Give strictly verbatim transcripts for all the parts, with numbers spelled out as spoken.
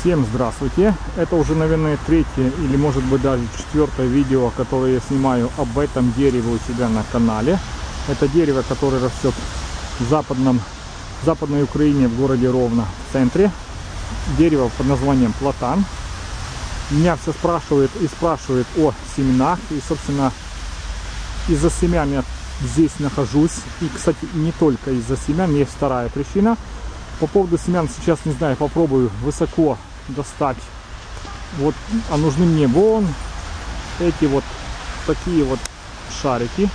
Всем здравствуйте! Это уже, наверное, третье или может быть даже четвертое видео, которое я снимаю об этом дереве у себя на канале. Это дерево, которое растет в западном, в западной Украине, в городе Ровно, в центре. Дерево под названием платан. Меня все спрашивают и спрашивают о семенах. И, собственно, из-за семян я здесь нахожусь. И, кстати, не только из-за семян, есть вторая причина. По поводу семян сейчас, не знаю, попробую высоко достать. Вот, а нужны мне вон эти вот такие вот шарики.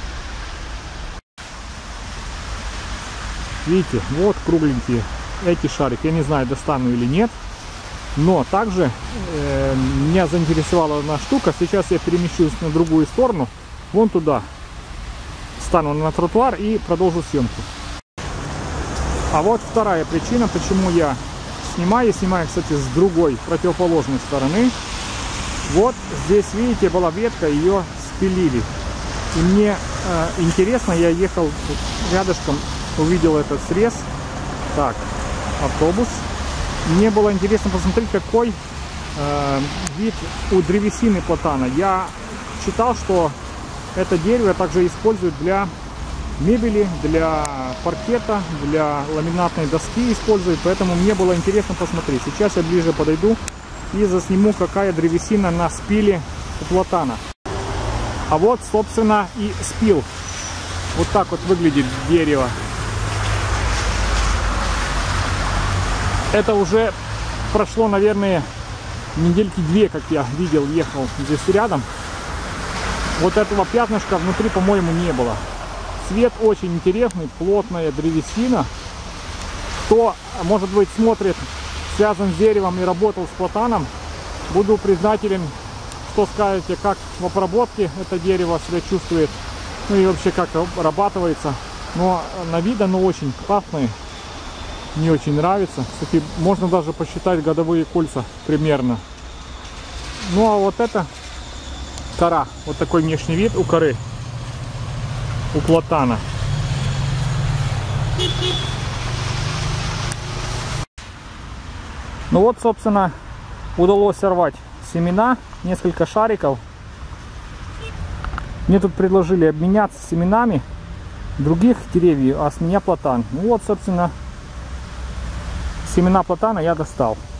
Видите, вот кругленькие эти шарики. Я не знаю, достану или нет. Но также э, меня заинтересовала одна штука. Сейчас я перемещусь на другую сторону. Вон туда. Стану на тротуар и продолжу съемку. А вот вторая причина, почему я снимаю. Снимаю, кстати, с другой, противоположной стороны. Вот здесь, видите, была ветка, ее спилили. И мне э, интересно, я ехал рядышком, увидел этот срез. Так, автобус. Мне было интересно посмотреть, какой э, вид у древесины платана. Я читал, что это дерево также используют для мебели, для паркета, для ламинатной доски используют. Поэтому мне было интересно посмотреть. Сейчас я ближе подойду и засниму, какая древесина на спиле у платана. А вот, собственно, и спил. Вот так вот выглядит дерево. Это уже прошло, наверное, недельки две, как я видел, ехал здесь рядом. Вот этого пятнышка внутри, по-моему, не было. Цвет очень интересный, плотная древесина. Кто, может быть, смотрит, связан с деревом и работал с платаном, буду признателен, что скажете, как в обработке это дерево себя чувствует, ну и вообще как обрабатывается. Но на вид оно очень классное, мне очень нравится. Кстати, можно даже посчитать годовые кольца примерно. Ну а вот это кора, вот такой внешний вид у коры. У платана. Ну вот, собственно, удалось сорвать семена, несколько шариков. Мне тут предложили обменяться семенами других деревьев, а с меня платан. Ну вот, собственно, семена платана я достал.